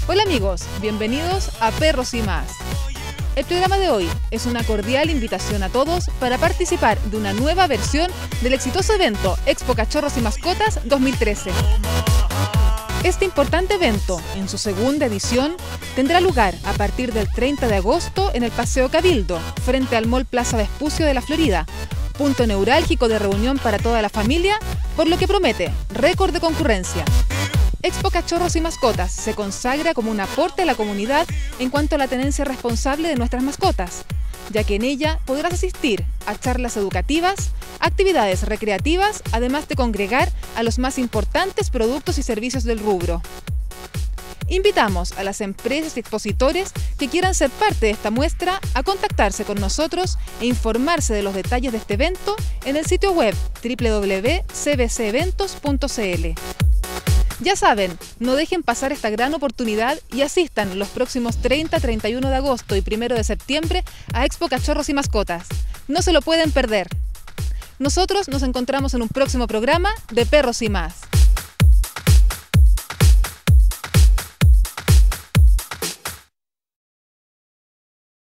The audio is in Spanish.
Hola amigos, bienvenidos a Perros y Más. El programa de hoy es una cordial invitación a todos para participar de una nueva versión del exitoso evento Expo Cachorros y Mascotas 2013. Este importante evento, en su segunda edición, tendrá lugar a partir del 30 de agosto en el Paseo Cabildo, frente al Mall Plaza Vespucio de la Florida, punto neurálgico de reunión para toda la familia, por lo que promete récord de concurrencia. Expo Cachorros y Mascotas se consagra como un aporte a la comunidad en cuanto a la tenencia responsable de nuestras mascotas, ya que en ella podrás asistir a charlas educativas, actividades recreativas, además de congregar a los más importantes productos y servicios del rubro. Invitamos a las empresas y expositores que quieran ser parte de esta muestra a contactarse con nosotros e informarse de los detalles de este evento en el sitio web www.cbceventos.cl. Ya saben, no dejen pasar esta gran oportunidad y asistan los próximos 30, 31 de agosto y 1 de septiembre a Expo Cachorros y Mascotas. No se lo pueden perder. Nosotros nos encontramos en un próximo programa de Perros y Más.